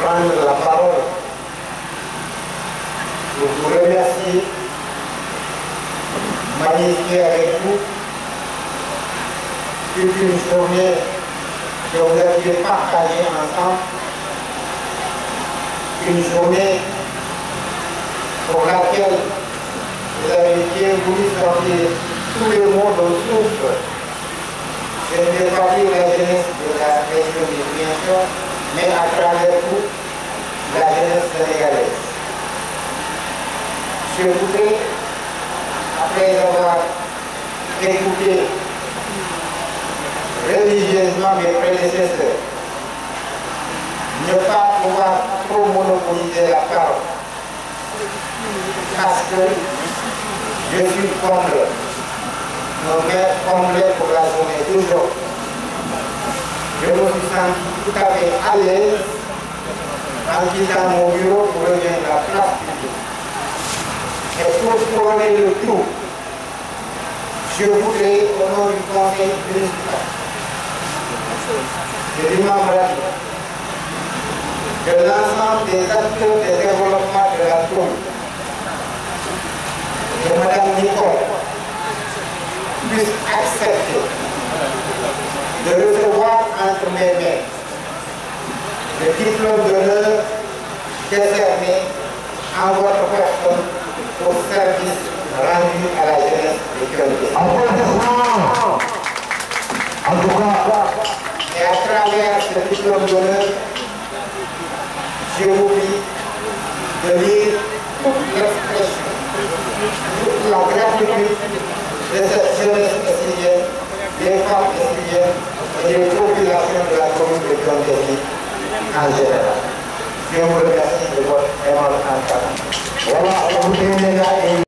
prendre la parole pour vous remercier, magnifier avec vous toute une journée que vous aviez partagée ensemble, une journée pour laquelle vous avez bien voulu sortir tous les mots de souffle. Je ne vais pas dire la jeunesse de la région du Bienfort, mais à travers tout, la jeunesse sénégalaise. Je voudrais, après avoir écouté religieusement mes prédécesseurs, ne pas pouvoir trop monopoliser la parole. Parce que je suis comblé, nos mères comblées pour la journée d'aujourd'hui. Je me suis senti tout à fait à l'aise en quittant mon bureau pour rejoindre la place publique. Et pour couronner le tout, je voudrais, au nom du conseil municipal, de l'imam Rabi, de l'ensemble des acteurs de développement de la commune, de Mme Nicole, puisse accepter de recevoir entre mes mains le diplôme d'honneur décerné en votre personne au service rendu à la jeunesse de Kyoto. En tout cas, et à travers ce diplôme d'honneur, je vous prie de lire toute l'expression, toute la gratitude de cette jeunesse estilienne, des femmes estiliennes et des populations de la commune de Kyoto en général. Je vous remercie de votre aimable entente. Voilà, vous